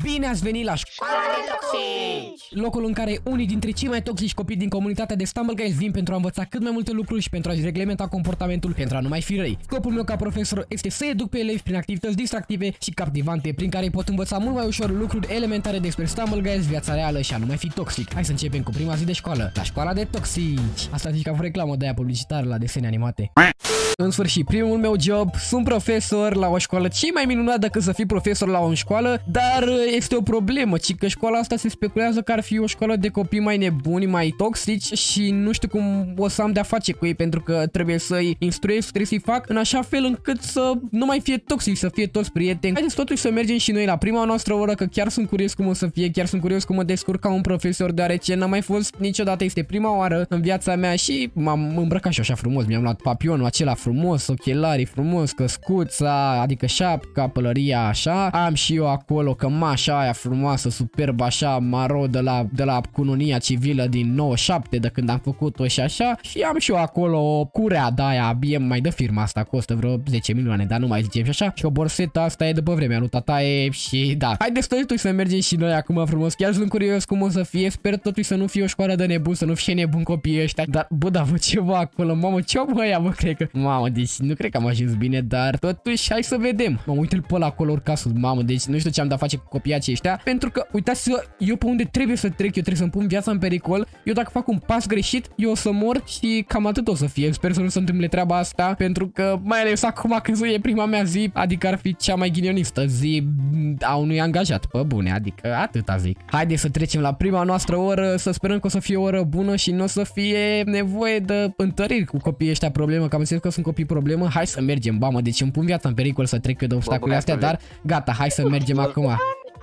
Bine ați venit la Școala de Toxici! Locul în care unii dintre cei mai toxici copii din comunitatea de Stumble Guys vin pentru a învăța cât mai multe lucruri și pentru a-și reglementa comportamentul pentru a nu mai fi răi. Scopul meu ca profesor este să educ pe elevi prin activități distractive și captivante, prin care îi pot învăța mult mai ușor lucruri elementare despre Stumble Guys, viața reală și a nu mai fi toxic. Hai să începem cu prima zi de școală, la Școala de Toxici! Asta zic ca o reclamă de aia publicitară la desene animate. În sfârșit, primul meu job, sunt profesor la o școală. Ce mai minunat decât să fii profesor la o școală, dar este o problemă, ci că școala asta se speculează că ar fi o școală de copii mai nebuni, mai toxici și nu știu cum o să am de-a face cu ei, pentru că trebuie să-i instruiesc, trebuie să-i fac în așa fel încât să nu mai fie toxic, să fie toți prieteni. Haideți totuși să mergem și noi la prima noastră oră, că chiar sunt curios cum o să fie, chiar sunt curios cum mă descurc ca un profesor, deoarece n-am mai fost niciodată, este prima oară în viața mea și m-am îmbrăcat și așa frumos, mi-am luat papionul acela frumos, ochelarii frumos, căscuța, adică șapca, pălăria așa, am și eu acolo cămașa aia frumoasă, superbă așa, maro de la cununia civilă din 97, de când am făcut-o și așa, și am și eu acolo o curea de aia, mai de firma asta, costă vreo 10 milioane, dar nu mai zicem și așa, și o borsetă asta e după vremea lui tataie și da. Haideți totuși să mergem și noi acum frumos, chiar sunt curios cum o să fie, sper totuși să nu fie o școală de nebun, să nu fie nebun copiii ăștia, dar bă, da, vă ceva acolo, mamă, ce au ăia, mă, cred că, mamă, deci nu cred că am ajuns bine, dar totuși hai să vedem. Mă, uite-l pe ăla acolo urcat sus, mamă, deci nu știu ce am de-a face cu copiii aceștia, pentru că, uitați-vă, eu pe unde trebuie să trec, eu trebuie să-mi pun viața în pericol, eu dacă fac un pas greșit, eu o să mor și cam atât o să fie, sper să nu se întâmple treaba asta, pentru că, mai ales acum când e prima mea zi, adică ar fi cea mai ghinionistă zi a unui angajat, pe bune, adică atâta zic. Haideți să trecem la prima noastră oră, să sperăm că o să fie o oră bună și nu o să fie nevoie de întăriri cu copiii ăștia problemă, că am înțeles că sunt copii problemă, hai să mergem, bamă, deci îmi pun viața în pericol să trec eu de obstacole astea, dar gata, hai să mergem acum.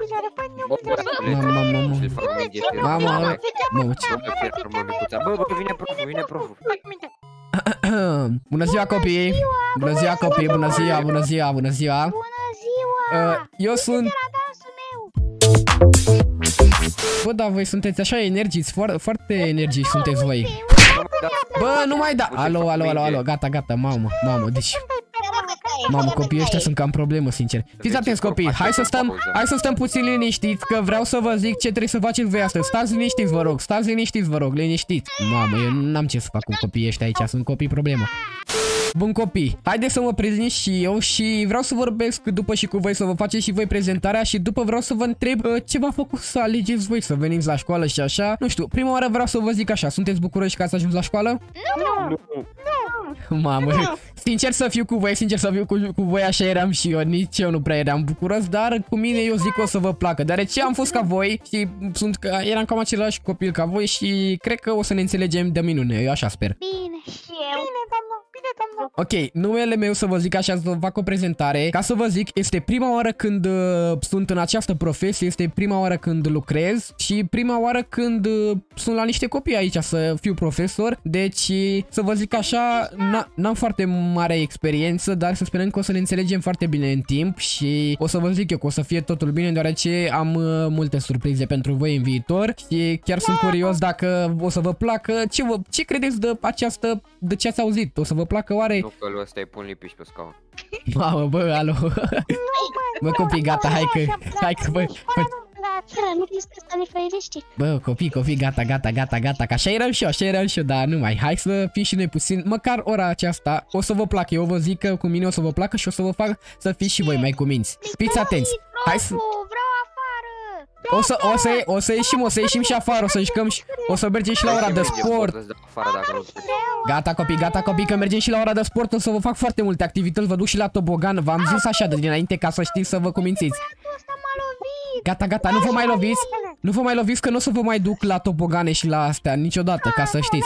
Bună ziua copii! Bună ziua copii! Bună ziua! Bună ziua! Bună ziua! Eu sunt... Bă, da, voi sunteți așa energiți, foarte energici sunteți voi. Bă, nu mai da... Alo, gata, mamă, deci... Mamă, copiii ăștia sunt cam problemă, sincer. Fiți atenți, copii, hai să stăm puțin liniștiți, că vreau să vă zic ce trebuie să faceți voi astăzi. Stați liniștiți, vă rog, liniștiți. Mamă, eu n-am ce să fac cu copiii ăștia aici, sunt copii problemă. Bun copii, haideți să mă prezint și eu și vreau să vorbesc după și cu voi, să vă faceți și voi prezentarea și după vreau să vă întreb ce v-a făcut să alegeți voi să veniți la școală și așa. Nu știu, prima oară vreau să vă zic așa, sunteți bucuroși că ați ajuns la școală? Nu. Mamă, sincer să fiu cu voi, așa eram și eu, nici eu nu prea eram bucuros, dar cu mine eu zic că o să vă placă, deoarece am fost ca voi și eram cam același copil ca voi și cred că o să ne înțelegem de minune, eu așa sper. Bine, și eu. Bine, doamnă. Ok, numele meu, să vă zic așa, să fac o prezentare. Ca să vă zic, este prima oară când sunt în această profesie, este prima oară când lucrez și prima oară când sunt la niște copii aici să fiu profesor. Deci, să vă zic așa, n-am foarte mare experiență, dar să sperăm că o să ne înțelegem foarte bine în timp și o să vă zic eu că o să fie totul bine, deoarece am multe surprize pentru voi în viitor și chiar sunt curios dacă o să vă placă. Ce credeți de ce ați auzit? O să vă placă oare? Nu, că ăsta e pun lipici pe scaun. Mamă, bă, alo. Bă, copii, gata, hai că bă. Bă, copii, gata, că așa eram și eu, dar nu mai. Hai să fim și noi puțin, măcar ora aceasta o să vă placă. Eu vă zic că cu mine o să vă placă și o să vă fac să fiți și voi mai cuminți. Fiți atenți. Hai să... O să ieșim și afară, o să jucăm și o să mergem și la ora de sport. Gata copii, că mergem și la ora de sport, o să vă fac foarte multe activități, vă duc și la tobogan, v-am zis așa de dinainte ca să știți să vă cumințiți. Gata, nu vă mai loviți că nu o să vă mai duc la tobogane și la astea niciodată, ca să știți.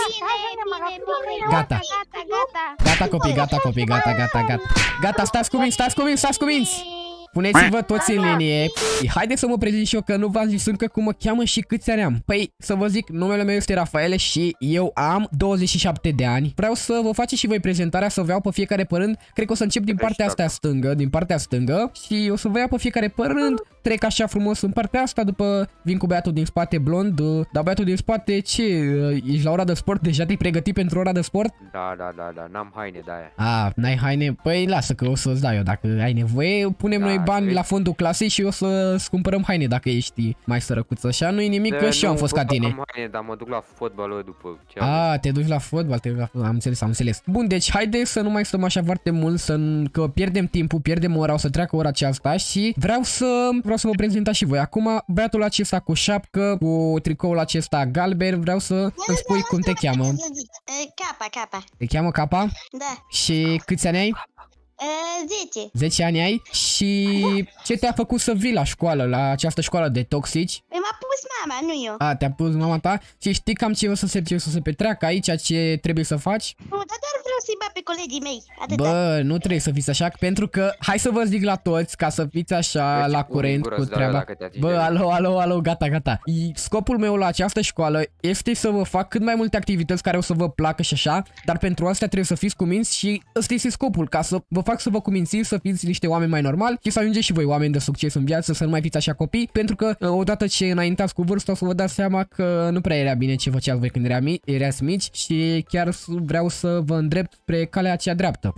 Gata copii, gata, stați cuminți. Puneți-vă toți în linie. Haideți să mă prezint și eu, că nu v-am zis încă cum mă cheamă și câți ani am. Păi, să vă zic, numele meu este Rafael și eu am 27 de ani. Vreau să vă faceți și voi prezentarea, să vă iau pe fiecare pe rând. Cred că o să încep din partea asta stângă, și o să vă iau pe fiecare pe rând. trec așa frumos în partea asta, după vin cu băiatul din spate blond, dar băiatul din spate ce? Ești la ora de sport? Deja te-ai pregătit pentru ora de sport? Da, n-am haine de aia. A, n-ai haine? Păi lasă că o să-ți dau eu dacă ai nevoie, punem noi bani la fondul clasei și o să-ți cumpărăm haine dacă ești mai sărăcuț așa, nu-i nimic că și eu am fost ca tine. Am haine, dar mă duc la fotbal după ce te duci la fotbal, am înțeles. Bun, deci haide să nu mai stăm așa foarte mult, că pierdem timpul, pierdem ora, o să treacă ora aceasta și vreau să vă prezentați și voi. Acum, băiatul acesta cu șapcă, cu tricoul acesta galben, vreau să îmi spui cum te cheamă. Capa. Te cheamă Capa? Da. Și câți ani ai? 10. 10 ani ai? Și ce te-a făcut să vii la școală, la această școală de toxici? M-a pus mama, nu eu. A, te-a pus mama ta? Și știi cam ce o să se petreacă aici, ce trebuie să faci? Nu, dar doar vreau să-i bat pe colegii mei. Atâta. Bă, nu trebuie să fiți așa, pentru că hai să vă zic la toți, ca să fiți așa la curent cu treaba. Bă, alo, gata. Scopul meu la această școală este să vă fac cât mai multe activități care o să vă placă și așa, dar pentru asta trebuie să fiți cuminți și ăsta este scopul, ca să vă fac să vă cumințiți, să fiți niște oameni mai normali și să ajungeți și voi oameni de succes în viață, să nu mai fiți așa copii, pentru că odată ce înaintați cu vârsta o să vă dați seama că nu prea era bine ce făceați voi când erați mici și chiar vreau să vă îndrept spre calea aceea dreaptă.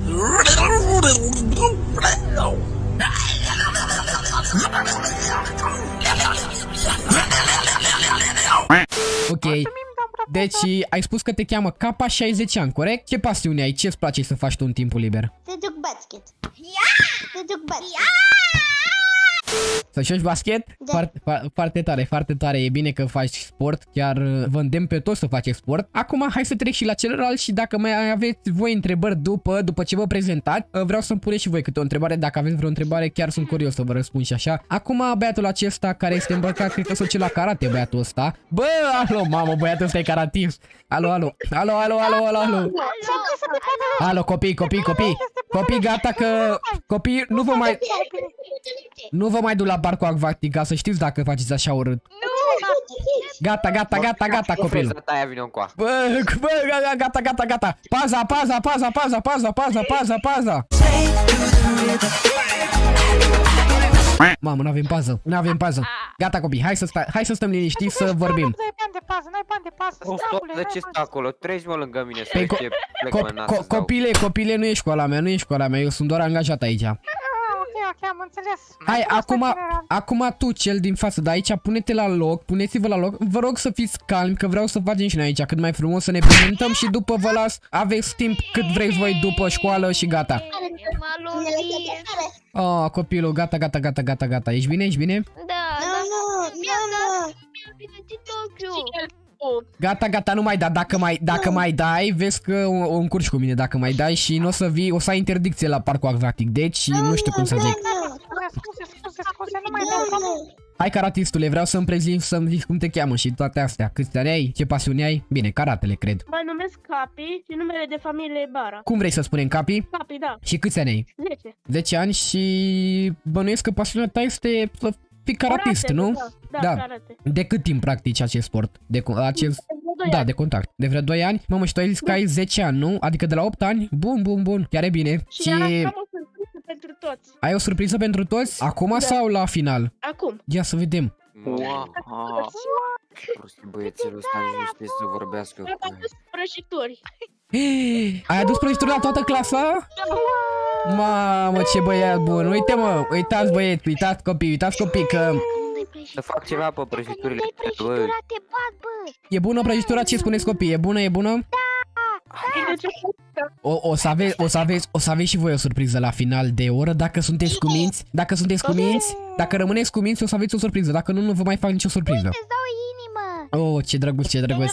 Ok, deci ai spus că te cheamă Capa și ai 10 ani, corect? Ce pasiune ai? Ce-ți place să faci tu în timpul liber? Să duc basket. Să joci basket? Da. Foarte tare, e bine că faci sport, chiar vă îndemn pe toți să faceți sport. Acum hai să trec și la celălalt și dacă mai aveți voi întrebări după ce vă prezentați, vreau să-mi puneți și voi câte o întrebare, dacă aveți vreo întrebare, chiar sunt curios să vă răspund și așa. Acum băiatul acesta care este îmbrăcat, cred că se duce la karate băiatul ăsta. Bă, alo, mamă, băiatul ăsta e karatist. Alo. Alo, copii, gata că copii, nu vă mai duc la parcul acvatic, ca să știți dacă faceți așa urât. Gata, copil. Bă, gata. Paza. Mamă, n-avem pază. Gata, copii, hai să stăm liniștiți să vorbim. N-ai bani de pază. De ce stai acolo? Treci-mă lângă mine să plec mă nas. Copile, nu e școala mea, eu sunt doar angajat aici. Ok, am înțeles. Hai, acum tu, cel din față de aici, puneți-vă la loc. Vă rog să fiți calmi, că vreau să facem și noi aici cât mai frumos, să ne prezentăm și după vă las, aveți timp cât vreți voi după școală și gata. Oh, copilul, gata. Ești bine? Da. Gata, nu mai da. Dacă mai dai, vezi că o încurci cu mine dacă mai dai și nu o să vii, o să ai interdicție la parcul acvatic. Deci, nu știu cum să zic. Scuze, nu mai dau. Hai, karatistule, vreau să-mi prezint, să-mi zici cum te cheamă și toate astea. Câți ani ai? Ce pasiuni ai? Bine, karatele, cred. Mă numesc Capi și numele de familie e Bara. Cum vrei să spunem, Capi? Capi, da. Și câți ani ai? 10. 10 ani și bănuiesc că pasiunea ta este să fii karatist, Karate, nu? Da, karate. De cât timp practici acest sport? De contact. De vreo 2 ani? Mamă, și tu ai zis că ai 10 ani, nu? Adică de la 8 ani? Bun. Chiar e bine. Și am o surpriză pentru toți. Ai o surpriză pentru toți? Acum sau la final? Acum. Ia să vedem. Băiețelul ăsta nu știe să vorbească. Am adus prăjituri. Ai adus prăjituri la toată clasa? Mamă, ce băiat bun. Uitați băieți, uitați copii că... Să fac ceva pe prăjiturile. E bună prăjitura? Ce spuneți copii? E bună? O să aveți și voi o surpriză la final de oră dacă sunteți cuminți. Dacă rămâneți cuminți, o să aveți o surpriză. Dacă nu vă mai fac nicio surpriză. Îți dau inimă. Oh, ce drăguț.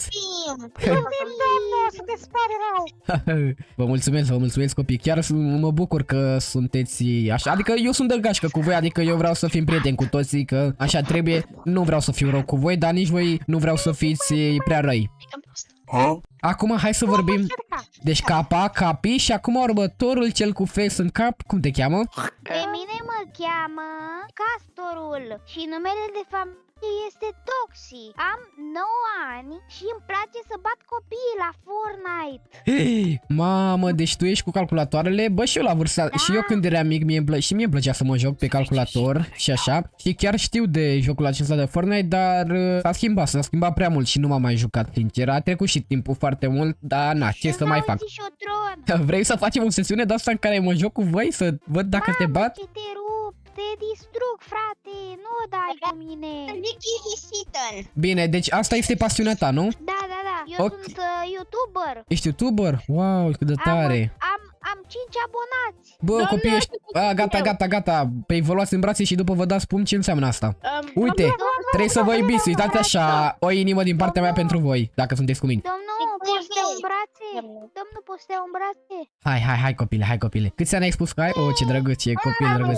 Vă mulțumesc copii. Chiar mă bucur că sunteți așa. Adică eu sunt de gașcă cu voi, adică eu vreau să fim prieteni cu toții, că așa trebuie. Nu vreau să fiu rău cu voi, dar nici voi nu vreau să fiți prea răi. Acum hai să vorbim. Deci Capi și acum următorul, cel cu fes în cap. Cum te cheamă? Pe mine mă cheamă Castorul și numele de este Toxi. Am 9 ani și îmi place să bat copiii la Fortnite. Mamă, deci tu ești cu calculatoarele? Bă, și eu la vârsta, și eu când eram mic, și mie îmi plăcea să mă joc pe calculator și așa. Și chiar știu de jocul acesta de Fortnite, dar s-a schimbat prea mult și nu m-am mai jucat, sincer. A trecut și timpul foarte mult, dar na, ce să mai fac? Vrei să facem o sesiune de asta în care mă joc cu voi, să văd dacă te bat? Ce te rup, te distrug, frate, nu dai cu mine. Bine, deci asta este pasiunea ta, nu? Da, eu sunt YouTuber. Ești YouTuber? Wow, cât de tare. Am 5 abonați. Bă, copii ăștia... Gata. Păi vă luați în brațe și după vă dați pumn, ce înseamnă asta? Uite, trebuie să vă iubiți, uitați așa, o inimă din partea mea pentru voi, dacă sunteți cu mine. Domnul, poți să te în brațe? Hai copile. Câți ani ai spus că ai? Oh, ce drăguț, e copil drăguț.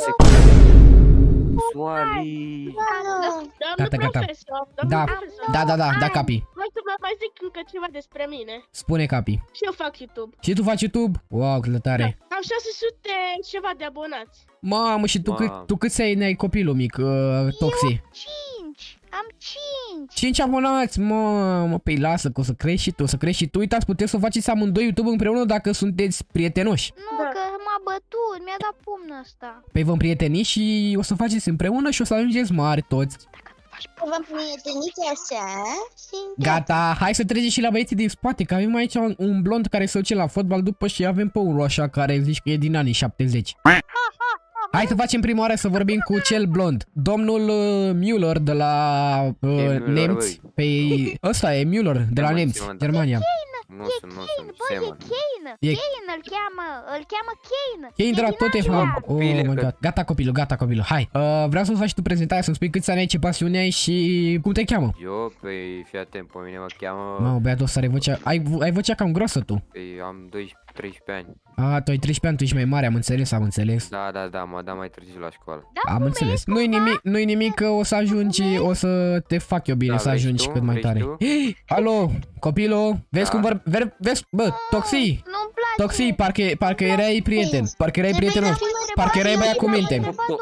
Soali. Gata. Da, Capi. Vreau să mai zic încă ceva despre mine. Spune, Capi. Și eu fac YouTube. Și tu faci YouTube? Wow, cât de tare. Am 600 ceva de abonați. Mamă, și tu câți ai copilul mic, Toxi? 5. Am 5. 5 abonați, mamă, păi lasă că o să crești și tu, uitați, puteți să faceți amândoi YouTube împreună dacă sunteți prietenoși. Nu, că m-a bătut, mi-a dat pumnul ăsta. Păi vă împrieteni și o să faceți împreună și o să ajungeți mari toți. Vă prieteniți așa? Gata, hai să treceți și la băieții din spate, că avem aici un blond care se duce la fotbal după și avem pe unul așa care zici că e din anii 70. Hai să facem prima oară să vorbim cu cel blond. Domnul Müller de la nemți. Păi ăsta e Müller de la nemți, Germania. Nu sunt, Seman. Kane îl cheamă Kane. Kane de la Tottenham. Oh my god. Gata copilul, hai. Vreau să faci tu prezentarea, să-mi spui câți ani ai, ce pasiune ai și cum te cheamă. Eu, păi, fii atent, pe mine mă cheamă... Mamă, băiatul ăsta are vocea, ai vocea cam grosă tu. Păi, am 13 ani. A, tu ai 13 ani, tu ești mai mare, am înțeles. Da, m-a dat mai târziu la școală. Am înțeles. Nu-i nimic că o să ajungi, o să te fac eu bine, să ajungi cât mai tare. Alo, copilul, vezi cum vezi, bă, Toxi. Toxi, parcă erai prieten, prietenos, parcă erai băiat cu minte.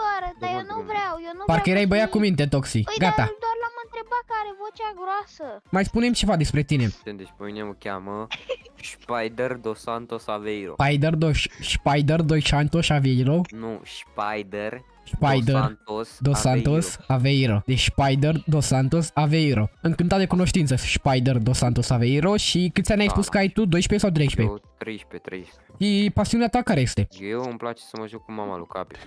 Parcă erai băiat cu minte, Toxi. Gata. Doar l-am întrebat că are vocea groasă. Mai spune-mi ceva despre tine. Deci pe mine mă cheamă Spider dos Santos Aveiro. Spider dos Santos Aveiro. Nu, Spider dos Santos Aveiro. Deci Spider dos Santos Aveiro. Încântat de cunoștință, Spider dos Santos Aveiro. Și câți ani ai spus că ai tu? 12 sau 13? Eu 13. Și pasiunea ta care este? Eu îmi place să mă joc cu mama lui Capi.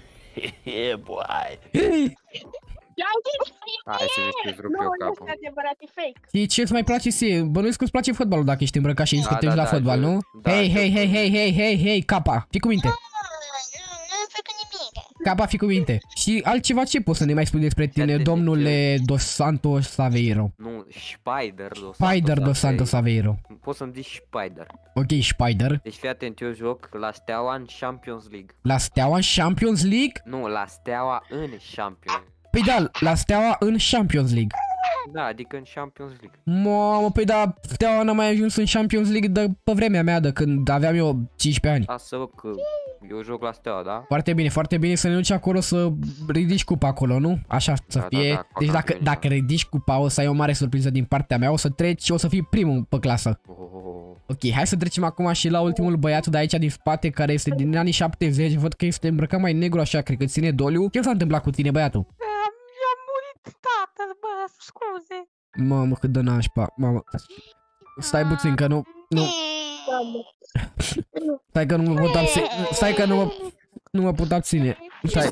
Hai să vezi că-ți rup eu capul. Nu, adevărat, e fake. Și ce-ți mai place ție? Bănuiesc că-ți place fotbalul dacă ești îmbrăcat și discutezi la fotbal, nu? Hei, Capa, fii cu minte. Nu fac nimic. Capa, fii cu minte. Și altceva ce poți să ne mai spui despre tine, domnule Dos Santos Aveiro? Nu, Spider dos Santos Aveiro. Poți să-mi zici Spider. Ok, Spider. Deci fii atent, eu joc la Steaua în Champions League. La Steaua în Champions League? Nu, la Steaua în Champions. Păi da, la Steaua în Champions League. Da, adică în Champions League. Mamă, păi da, Steaua n-a mai ajuns în Champions League de pe vremea mea, de când aveam eu 15 ani. Lasă-vă că eu joc la Steaua, da? Foarte bine să ne duci acolo să ridici cupa acolo, nu? Așa să fie. Da, deci dacă ridici cupa o să ai o mare surpriză din partea mea, o să treci și o să fii primul pe clasă. Ok, hai să trecem acum și la ultimul băiat de aici din spate, care este din anii 70. Văd că este îmbrăcat mai negru așa, cred că ține doliu. Ce s-a întâmplat cu tine, băiatul? I-a murit tatăl, bă, scuze. Mamă, cât de nașpa, mamă. Stai puțin că nu. Stai că nu mă pot abține. Stai că nu mă pot abține. Stai.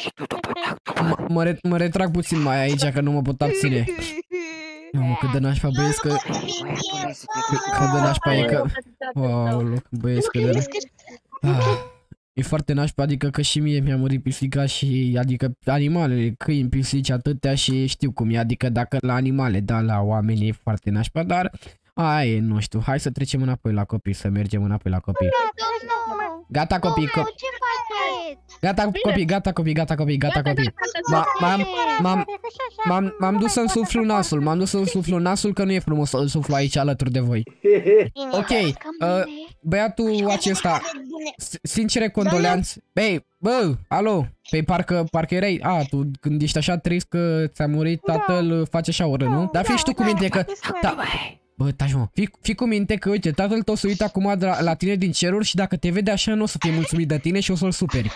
Mă retrag puțin mai aici că nu mă pot abține. Mamă, cât de nașpa, băieți că... Cât de nașpa e că... Wow, băieți că de... E foarte nașpa, adică că și mie mi-a murit pisica și... Adică animalele, câini, pisici, atâtea și știu cum e. Adică dacă la animale, da, la oameni e foarte nașpa, dar... Aia, nu știu, hai să trecem înapoi la copii, să mergem înapoi la copii. Gata copii, ce faceți? Gata copii. M-am dus să-mi suflu nasul, că nu e frumos să-l suflu aici alături de voi. Ok, băiatul acesta, sincere condoleanțe. Băi, bă, alo, pe parcă erai, tu când ești așa trist că ți-a murit tatăl, faci așa ură, nu? Dar fii și tu cu minte că... Bă, taci mă, fii cu minte că, uite, tatăl tău se uită acum la tine din ceruri și dacă te vede așa nu o să fie mulțumit de tine și o să-l superi.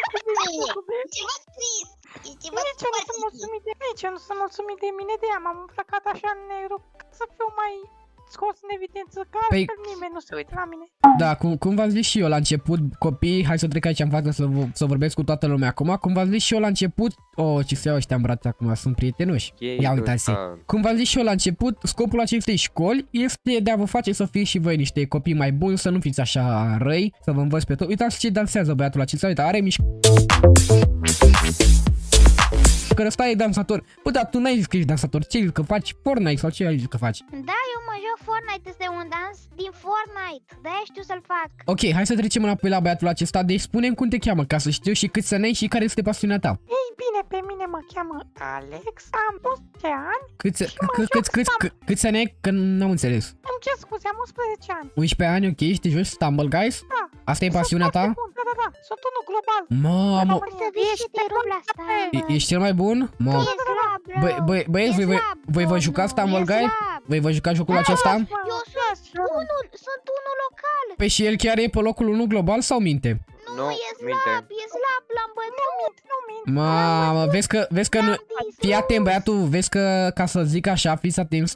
Nici eu nu sunt mulțumit de mine, de ea m-am îmbrăcat așa în negru ca să fiu mai scos în evidență, că altfel nimeni nu se uită la mine. Da, cum v-am zis și eu la început, copii, hai să trec aici în față să vorbesc cu toată lumea acum. Cum v-am zis și eu la început, ce se iau ăștia în brațe acum, sunt prietenoși. Ia uitați. Cum v-am zis și eu la început, scopul acestei școli este de a vă face să fiți și voi niște copii mai buni, să nu fiți așa răi, să vă învăț pe tot. Uitați ce dansează băiatul acesta, uite, are mișcă. Că ăsta e dansator. Bă, dar tu n-ai zis că ești dansator, ce ai zis că faci? Fortnite sau ce ai zis că faci? Da, eu mă joc Fortnite, este un dans din Fortnite, de-aia știu să-l fac. Ok, hai să trecem înapoi la băiatul acesta, deci spune-mi cum te cheamă, ca să știu și câți ani ai și care este pasiunea ta. Ei bine, pe mine mă cheamă Alex, am 11 ani. Câți ani ai? Că n-am înțeles. Îmi cer scuze, am 11 ani. 11 ani, ok, și te joci Stumble Guys? Da. Asta e pasiunea ta? Da, sunt unul global. Mamă, Să vii și te rup la Stumble. ești cel mai bun? Mamă. Băieți, voi vă jucați Stumble Guys? Voi vă jucați jocul acesta? Eu sunt unul local. Pe și el chiar e pe locul 1 global sau minte? Nu, e slab, l-am bătut. Mamă, vezi că nu... Fii atent, băiatul, vezi că, ca să zic așa, fiți atenți,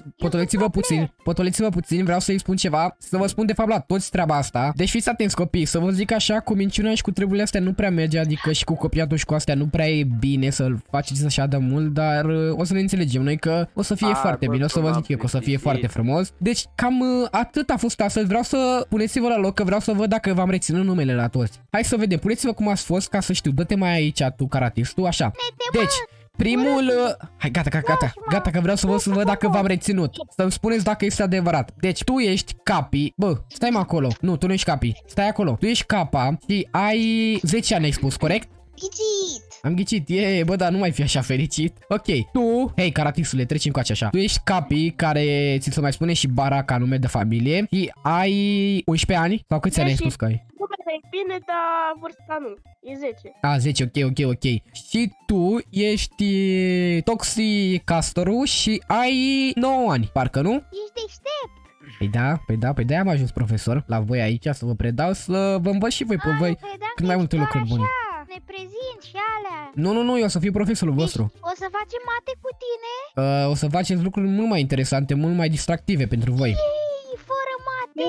potoliți-vă puțin, vreau să-i spun ceva, să vă spun de fapt la toți treaba asta. Deci fiți atenți, copii, să vă zic așa, cu minciuna și cu treburile astea nu prea merge, adică și cu copiatul și cu astea nu prea e bine să-l faceți așa de mult, dar o să ne înțelegem noi că o să fie foarte bine, o să vă zic eu că o să fie foarte frumos. Deci cam atât a fost astăzi, vreau să puneți-vă la loc, că vreau să văd dacă v-am reținut numele la toți. Hai să vedem, puneți-vă cum ați fost, ca să știu, dă-te mai aici tu, caratistul, așa. Deci, primul... Hai, gata, că vreau să văd dacă v-am reținut. Să-mi spuneți dacă este adevărat. Deci, tu ești Capi. Bă, stai-mă acolo. Nu, tu nu ești Capi. Stai acolo. Tu ești Capa și ai 10 ani, ai spus, corect? Ghicit. Am ghicit, bă, dar nu mai fi așa fericit. Ok, tu, hei, caratisule, trecem cu așa. Tu ești Capi, care ți se mai spune și Bara ca nume de familie. Și ai 11 ani? Sau câți ani ai spus că ai? E bine, dar vârsta nu. E 10. 10, ok. Și tu ești Toxicastorul și ai 9 ani, parcă nu? Ești deștept. Păi da, am ajuns profesor la voi aici să vă predau, să vă învăț și voi pe voi cât mai multe lucruri bune. Ne prezint și alea. Nu, eu o să fiu profesorul vostru. O să facem mate cu tine? O să faceți lucruri mult mai interesante, mult mai distractive pentru voi. Ei, fără mate.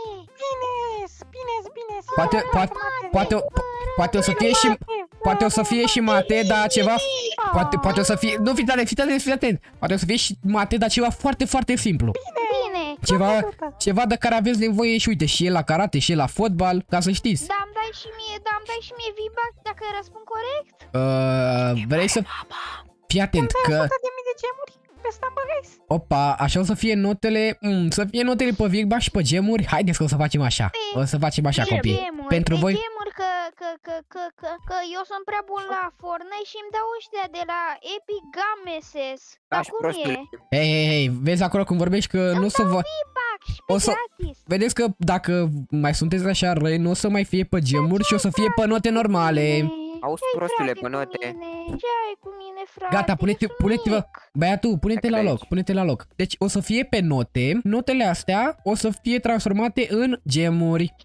Bine. Poate o să fie și mate, dar ceva... Poate o să fie... Nu, fiți atent. Poate o să fie și mate, dar ceva foarte, foarte simplu. Bine. Ceva de care aveți nevoie și uite, și e la karate, și e la fotbal, ca să știți. Da, îmi dai și mie V-Buck dacă răspund corect? Vrei să... Fii atent că... 100.000 de gemuri pe Stumble Guys. Opa, așa o să fie notele, să fie notele pe V-Buck și pe gemuri. Haideți că o să facem așa. O să facem așa, copii. Pentru voi... Gemuri că eu sunt prea bun la Fortnite și îmi dau ăștia de la Epic Gameses. Dar cum e? Hei, vezi acolo cum vorbești că nu o să vă... O să... Vedeți că dacă mai sunteți așa răi, nu o să mai fie pe gemuri și o să fie pe note normale. Auzi, prostule, pe note. Ce ai cu mine, frate? Gata, puneți-vă, băiatul, pune-te la loc. Deci o să fie pe note, notele astea o să fie transformate în gemuri.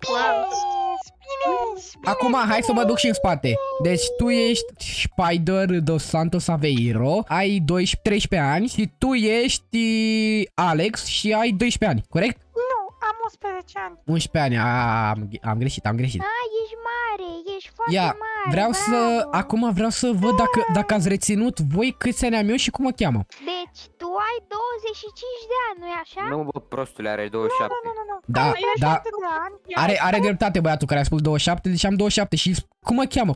Acum hai să mă duc și în spate. Deci tu ești Spider dos Santos Aveiro, ai 13 ani și tu ești Alex și ai 12 ani, corect? Nu, am 11 ani. 11 ani, am greșit. Ești mare, ești foarte mare. Acum vreau să văd dacă ați reținut voi câți ani am eu și cum mă cheamă. Deci tu ai 25 de ani, nu-i așa? Nu, bă, prostule, are 27. Nu. Da. Are dreptate băiatul care a spus 27, deci am 27 și cum mă cheamă?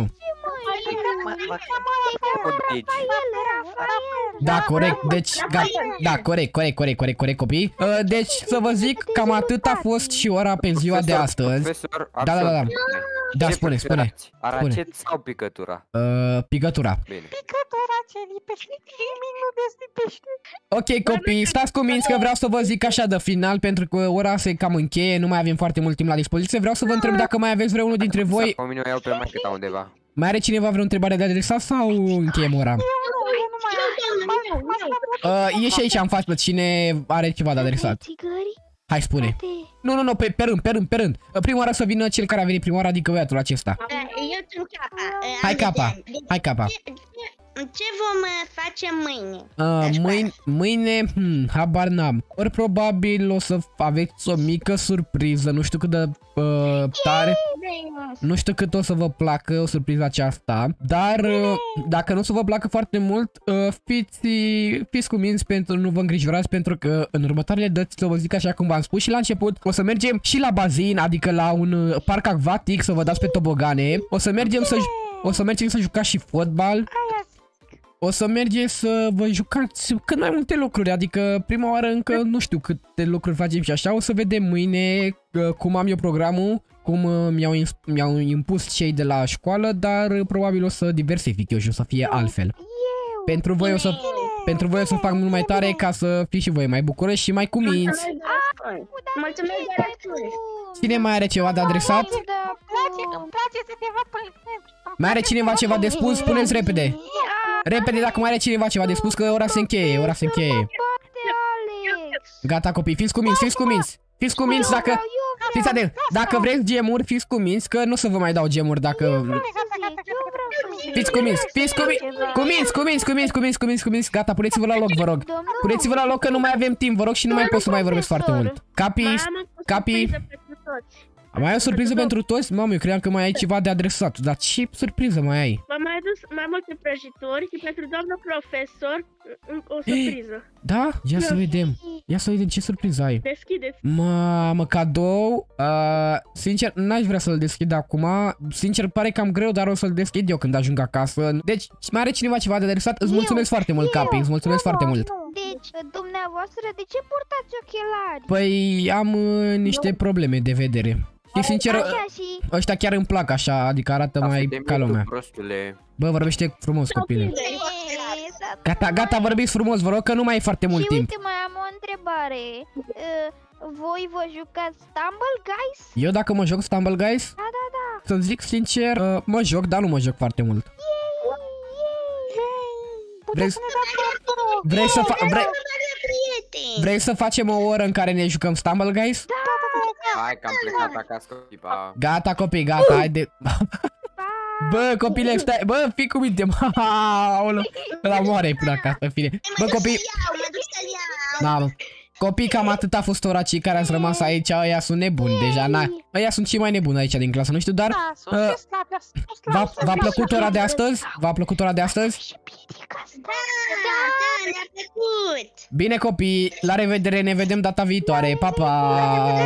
Da, corect, deci, corect, copii. Deci, să vă zic, cam atât a fost și ora pe ziua de astăzi. Profesor, Da. Da, spune. Aracet sau picătura? Picătura. Bine. Picătura ce lipește, nimic nu deslipește. Ok, copii, stați cuminți că vreau să vă zic așa de final, pentru că ora se cam încheie, nu mai avem foarte mult timp la dispoziție. Vreau să vă întreb dacă mai aveți vreunul dintre voi. Sau mine o iau pe market undeva. Mai are cineva vreo întrebare de adresat sau încheiem ora? Eu nu mai am. Ieși aici în față, cine are ceva de adresat? Hai, spune. Nu, pe rând. Prima oară să vină cel care a venit prima oară, adică băiatul acesta. Eu sunt Capa. Hai, Capa. Ce vom face mâine? Mâine, habar n-am. Ori probabil o să aveți o mică surpriză, nu știu cât de tare. Nu știu cât o să vă placă o surpriză aceasta, dar dacă nu o să vă placă foarte mult, fiți cuminți pentru nu vă îngrijorați, pentru că în următoarele dăți, să vă zic așa cum v-am spus și la început, o să mergem și la bazin, adică la un parc acvatic, să vă dați pe tobogane, o să mergem să jucați și fotbal. O să mergeți să vă jucați cât mai multe lucruri, adică prima oară încă nu știu câte lucruri facem și așa, o să vedem mâine cum am eu programul, cum mi-au impus cei de la școală, dar probabil o să diversific eu și o să fie altfel. Pentru voi o să fac mult mai tare ca să fiți și voi mai bucuroși și mai cuminți. Mulțumesc de răspuns. Cine mai are ceva de adresat? Îmi place să te văd pe... Mai are cineva ceva de spus? Spuneți repede. Repede dacă mai are cineva ceva de spus, că ora se încheie, Gata, copii, fiți cuminți, dacă vreți gemuri, fiți cuminți, că nu o să vă mai dau gemuri dacă... Fiți cuminți, gata, puneți-vă la loc, vă rog. Puneți-vă la loc că nu mai avem timp, vă rog, și nu mai pot să mai vorbesc foarte mult. Capi. Mai ai o surpriză pentru toți? Mamă, eu credeam că mai ai ceva de adresat, dar ce surpriză mai ai? V-am mai adus mai multe prăjituri și pentru doamna profesor o surpriză. Da? Ia să vedem ce surpriză ai. Deschideți. Mamă, cadou. Sincer, n-aș vrea să-l deschid acum. Sincer, pare cam greu, dar o să-l deschid eu când ajung acasă. Deci, mai are cineva ceva de adresat? Îți mulțumesc foarte mult, Capi, îți mulțumesc foarte mult. Deci, dumneavoastră, de ce purtați ochelari? Păi, am niște probleme de vedere. Și sincer, ăștia chiar îmi plac așa, adică arată mai ca lumea. Bă, vorbește frumos, copile. Gata, vorbiți frumos, vă rog, că nu mai e foarte mult timp. Și uite, mai am o întrebare. Voi vă jucați Stumble Guys? Eu dacă mă joc Stumble Guys? Da. Să-ți zic sincer, mă joc, dar nu mă joc foarte mult. Vrei să facem o oră în care ne jucăm Stumble Guys? Da. Hai că am plecat acasă, pa. Gata, copii, gata, haide. Bă, copile, stai, bă, fii cu minte, ăla moare până acasă, în fine. Bă, copii, copii, cam atât a fost ora, cei care ați rămas aici, ăia sunt nebuni deja, ăia sunt cei mai nebuni aici din clasă, nu știu, dar v-a plăcut ora de astăzi? V-a plăcut ora de astăzi? Da, ne-a plăcut. Bine, copii, la revedere, ne vedem data viitoare, pa, pa!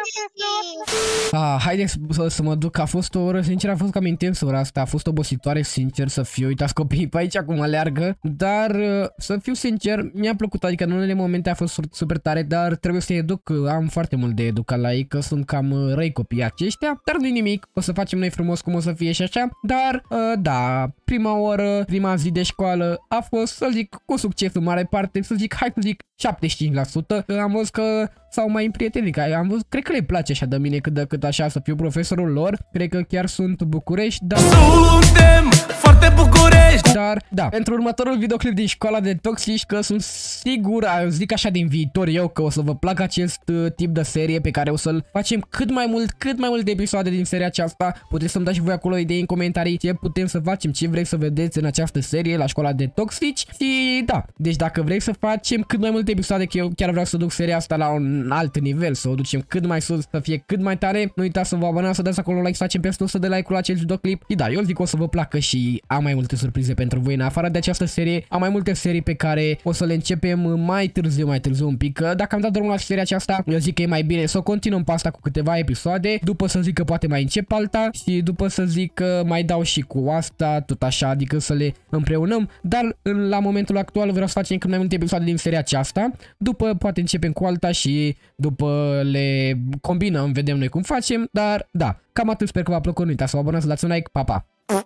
Haideți să mă duc, a fost o oră, sincer, a fost cam intensă ora asta, a fost obositoare, sincer să fiu, uitați copiii pe aici acum aleargă, dar să fiu sincer, mi-a plăcut, adică în unele momente a fost super tare, dar trebuie să educ, am foarte mult de educat la ei, că sunt cam răi copiii aceștia, dar nu-i nimic, o să facem noi frumos cum o să fie și așa, dar, da, prima zi de școală a fost, să zic, cu succes în mare parte, să zic, 75%, am văzut că s-au mai împrietenit, cred că le place așa de mine cât de cât așa să fiu profesorul lor, cred că chiar sunt bucurești, dar... Suntem foarte bucurești! Dar, da, pentru următorul videoclip din școala de toxici, că sunt sigur, zic așa din viitor eu, că o să vă placă acest tip de serie pe care o să-l facem cât mai mult de episoade din seria aceasta, puteți să-mi dați și voi acolo idei în comentarii ce putem să facem, ce vreți să vedeți în această serie la școala de toxici și da, deci dacă vrei să facem cât mai multe episoade, că eu chiar vreau să duc seria asta la un alt nivel, să o ducem cât mai sus, să fie cât mai tare, nu uitați să vă abonați, să dați acolo like, să facem peste 100 de like-uri la acest videoclip și da, eu zic că o să vă placă și am mai multe surprize pentru voi în afară de această serie, am mai multe serii pe care o să le începem mai târziu un pic, că dacă am dat drumul la seria aceasta, eu zic că e mai bine să o continuăm pe asta cu câteva episoade, după să zic că poate mai încep alta și după să zic că mai dau și cu asta, tot așa, adică să le împreunăm, dar la momentul actual vreau să facem cât mai multe episoade din seria seria aceasta. După poate începem cu alta și după le combinăm, vedem noi cum facem. Dar da, cam atât, sper că v-a plăcut. Nu uitați să vă abonați, să dați un like, pa, pa!